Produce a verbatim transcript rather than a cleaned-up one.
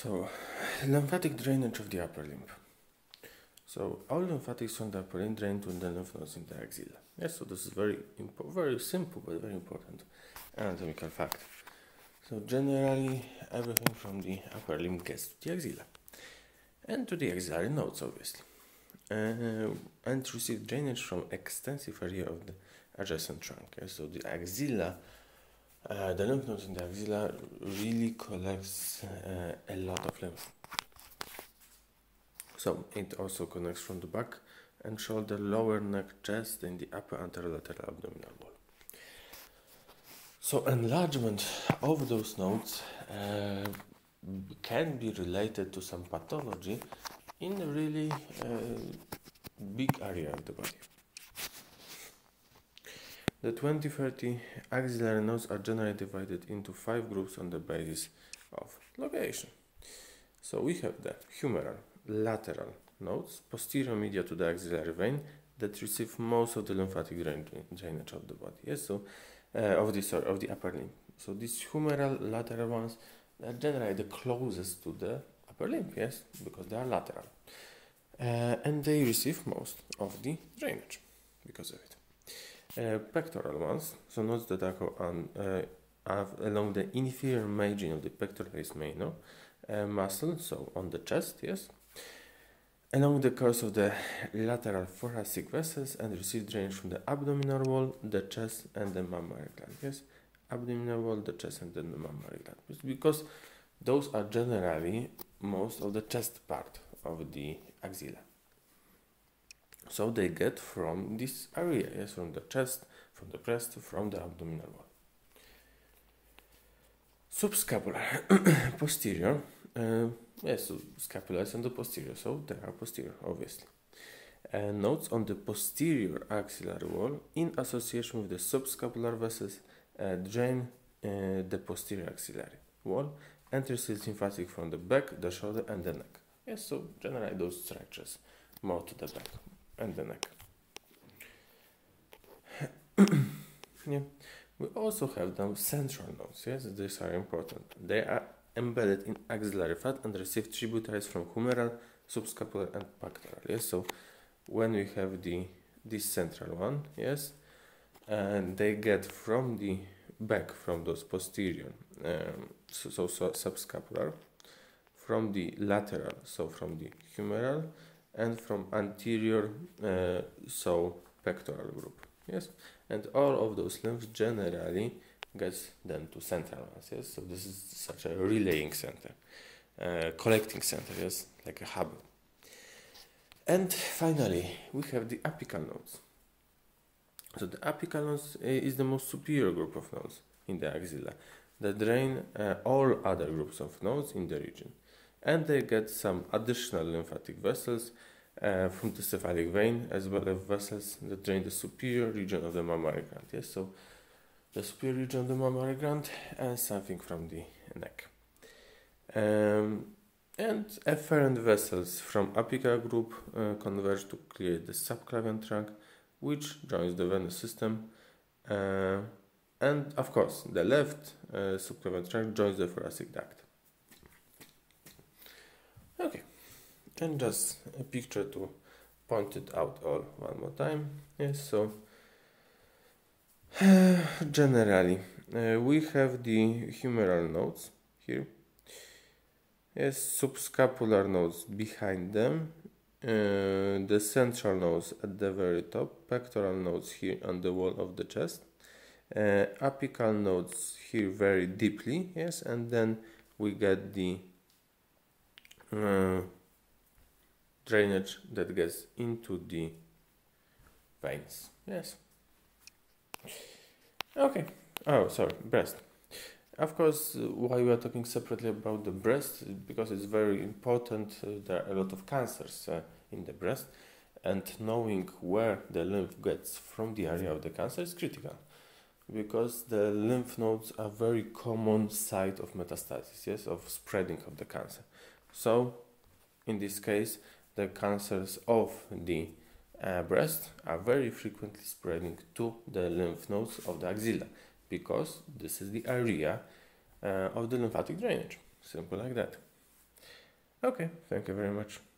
So, lymphatic drainage of the upper limb. So, all lymphatics from the upper limb drain to the lymph nodes in the axilla. Yes, so this is very very simple but very important anatomical fact. So, generally, everything from the upper limb gets to the axilla and to the axillary nodes, obviously, uh, and receive drainage from extensive area of the adjacent trunk. Yes, so the axilla. Uh, the lymph nodes in the axilla really collects uh, a lot of lymph. So it also connects from the back and shoulder, lower neck, chest, and the upper anterolateral abdominal wall. So enlargement of those nodes uh, can be related to some pathology in a really uh, big area of the body. The twenty to thirty axillary nodes are generally divided into five groups on the basis of location. So we have the humeral, lateral nodes, posterior medial to the axillary vein, that receive most of the lymphatic drain, drainage of the body. Yes, so uh, of the sorry, of the upper limb. So these humeral, lateral ones are generally the closest to the upper limb. Yes, because they are lateral, uh, and they receive most of the drainage because of it. Uh, pectoral ones, so nodes that are on, uh, along the inferior margin of the pectoralis minor uh, muscle, so on the chest, yes, along the course of the lateral thoracic vessels, and receive drainage from the abdominal wall, the chest, and the mammary gland. Yes, abdominal wall, the chest, and then the mammary gland, because those are generally most of the chest part of the axilla. So they get from this area, yes, from the chest, from the breast, from the abdominal wall. Subscapular, posterior, uh, yes, so scapula is on the posterior, so they are posterior, obviously. Uh, nodes on the posterior axillary wall in association with the subscapular vessels uh, drain uh, the posterior axillary wall and receive lymphatic from the back, the shoulder, and the neck. Yes, so generally those structures more to the back and the neck. Yeah. We also have them central nodes. Yes, these are important. They are embedded in axillary fat and receive tributaries from humeral, subscapular, and pectoral. Yes, so when we have the this central one, yes, and they get from the back, from those posterior, um, so, so, so subscapular, from the lateral, so from the humeral, and from anterior, uh, so pectoral group. Yes, and all of those lymphs generally gets then to central ones. Yes, so this is such a relaying center, uh, collecting center. Yes, like a hub. And finally, we have the apical nodes. So the apical nodes is the most superior group of nodes in the axilla that drain uh, all other groups of nodes in the region, and they get some additional lymphatic vessels uh, from the cephalic vein, as well as vessels that drain the superior region of the mammary gland. Yes, so the superior region of the mammary gland and something from the neck. Um, and efferent vessels from apical group uh, converge to create the subclavian trunk, which joins the venous system. Uh, and of course, the left uh, subclavian trunk joins the thoracic duct. Okay, and just a picture to point it out all one more time. Yes, so uh, generally uh, we have the humeral nodes here. Yes, subscapular nodes behind them, uh, the central nodes at the very top, pectoral nodes here on the wall of the chest, uh, apical nodes here very deeply, yes, and then we get the uh, drainage that gets into the veins. Yes. Okay. Oh, sorry, breast. Of course, uh, why we are talking separately about the breast, because it's very important. Uh, there are a lot of cancers uh, in the breast, and knowing where the lymph gets from the area of the cancer is critical, because the lymph nodes are very common site of metastasis, yes, of spreading of the cancer. So, in this case, the cancers of the uh, breast are very frequently spreading to the lymph nodes of the axilla, because this is the area uh, of the lymphatic drainage. Simple like that. Okay, thank you very much.